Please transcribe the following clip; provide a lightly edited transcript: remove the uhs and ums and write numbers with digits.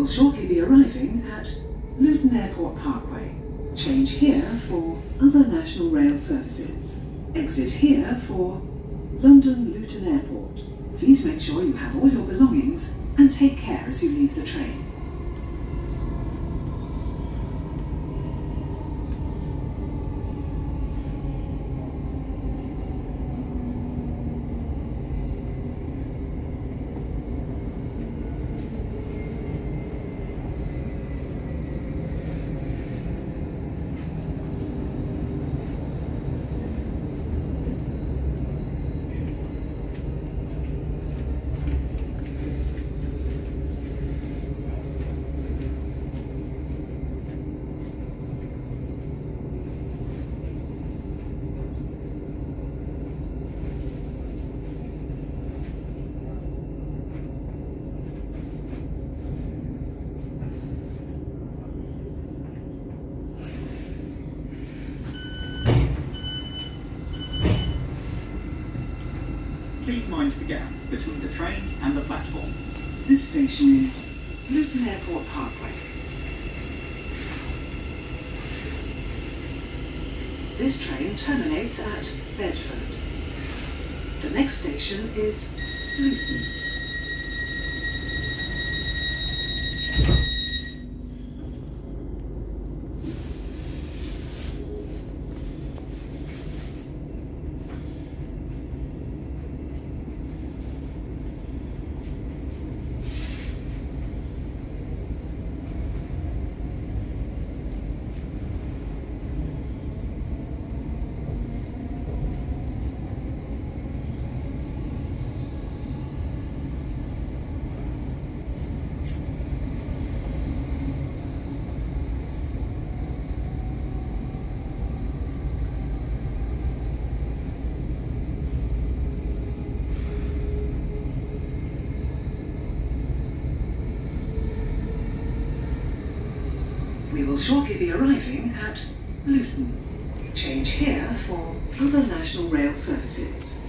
will shortly be arriving at Luton Airport Parkway. Change here for other National Rail services. Exit here for London Luton Airport. Please make sure you have all your belongings and take care as you leave the train. Please mind the gap between the train and the platform. This station is Luton Airport Parkway. This train terminates at Bedford. The next station is Luton. We will shortly be arriving at Luton. Change here for other National Rail services.